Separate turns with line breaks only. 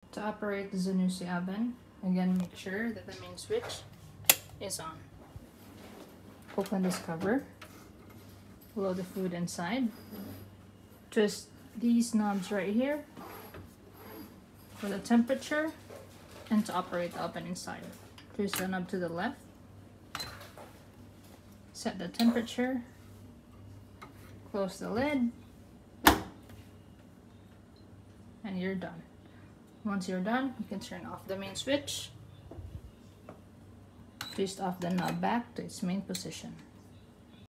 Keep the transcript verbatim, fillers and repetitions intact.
To operate the Zanussi oven, again make sure that the main switch is on. Open this cover, load the food inside. Twist these knobs right here for the temperature and to operate the oven inside. Twist the knob to the left, set the temperature, close the lid, and you're done. Once you're done, you can turn off the main switch. Twist off the knob back to its main position.